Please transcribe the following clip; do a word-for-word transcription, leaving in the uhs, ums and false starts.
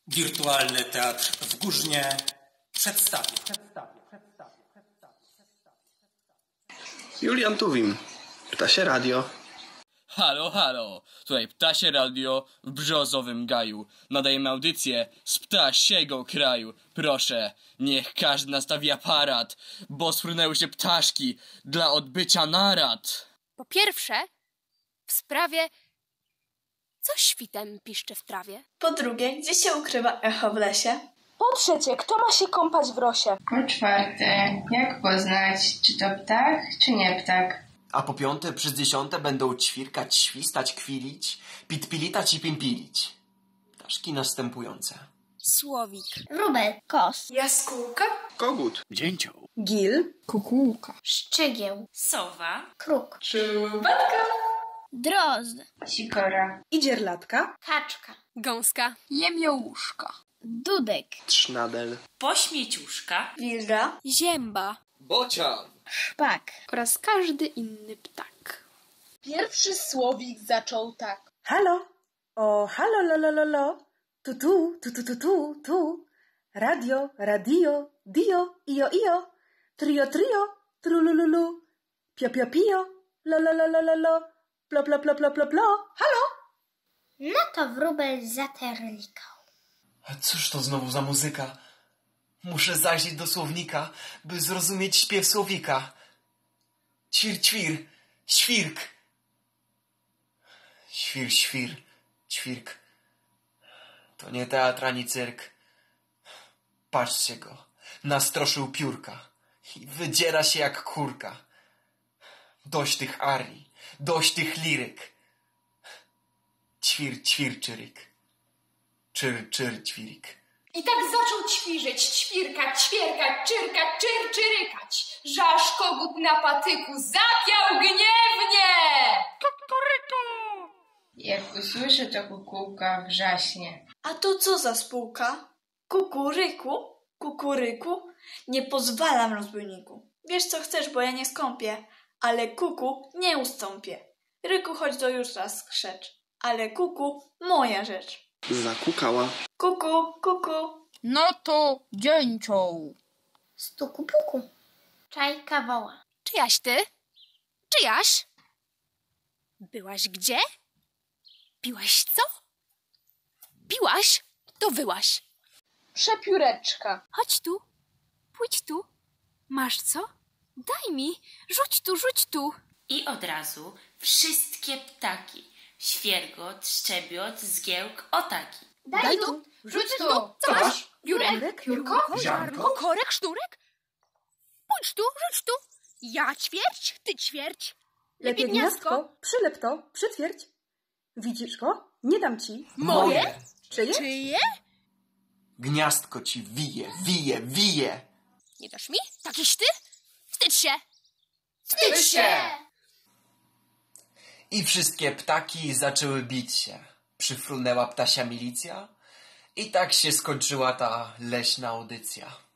Wirtualny Teatr w Górznie przedstawi. Julian Tuwim, Ptasie Radio. Halo, halo, tutaj Ptasie Radio w Brzozowym Gaju. Nadajemy audycję z ptasiego kraju. Proszę, niech każdy nastawi aparat, bo sfrunęły się ptaszki dla odbycia narad. Po pierwsze, w sprawie, co świtem piszczy w trawie? Po drugie, gdzie się ukrywa echo w lesie? Po trzecie, kto ma się kąpać w rosie? Po czwarte, jak poznać, czy to ptak, czy nie ptak? A po piąte, przez dziesiąte będą ćwirkać, świstać, kwilić, pitpilitać i pimpilić. Ptaszki następujące. Słowik, wróbel, kos, Jaskółka, Kogut, dzięcioł, Gil, kukułka, szczygieł, sowa, kruk, czubatka, drozd, Sikora, idzierlatka, kaczka, gąska, jemiołuszka, dudek, Trznadel, pośmieciuszka, wilda, zięba, bocian, szpak oraz każdy inny ptak. Pierwszy słowik zaczął tak. Halo, o halo lo lo lo lo, tu tu, tu tu tu tu, tu, radio, radio, dio, io io, trio trio, trulululu, pio pio pio, lo lo lo lo lo lo, plo plo plo plo plo plo, halo? No to wróbel zaterlikał. A cóż to znowu za muzyka? Muszę zajrzeć do słownika, by zrozumieć śpiew słowika. Ćwir, ćwir, świrk. Świr, świr, ćwirk. To nie teatr ani cyrk. Patrzcie go, nastroszył piórka i wydziera się jak kurka. Dość tych arii, dość tych liryk. Ćwir, ćwir, czyryk. Czyr, czyr, ćwirik. I tak zaczął ćwirzyć, ćwirkać, ćwierkać, czyrkać, czyr, czyrykać, że aż kogut na patyku zapiał gniewnie! Kukuryku! jak usłyszy to kukułka wrzaśnie. A to co za spółka? Kukuryku? Kukuryku? Nie pozwalam, rozbójniku. Wiesz co chcesz, bo ja nie skąpię, ale kuku nie ustąpię. Ryku, chodź do jutra, skrzecz, ale kuku moja rzecz. zakukała, Kuku, kuku. No to dzięcioł. stuku puku, czajka woła. Czyjaś ty? Czyjaś? Byłaś gdzie? Piłaś co? Piłaś? To wyłaś. Przepióreczka. Chodź tu, pójdź tu. Masz co? Daj mi, rzuć tu, rzuć tu. i od razu wszystkie ptaki. Świergot, szczebiot, zgiełk, otaki. Daj tu, Rzuć tu! Co masz? Jurek? Jurko? Ziarnko? Korek, sznurek? Pójdź tu, rzuć tu. Ja ćwierć, ty ćwierć. Lepiej gniazdko, przylep to, przytwierdź. Widzisz go? Nie dam ci. Moje? Czyje? Czyje? Gniazdko ci wije, wije, wije. Nie dasz mi? Takiś ty? Wstydź się. Wstydź się! I wszystkie ptaki zaczęły bić się. Przyfrunęła ptasia milicja i tak się skończyła ta leśna audycja.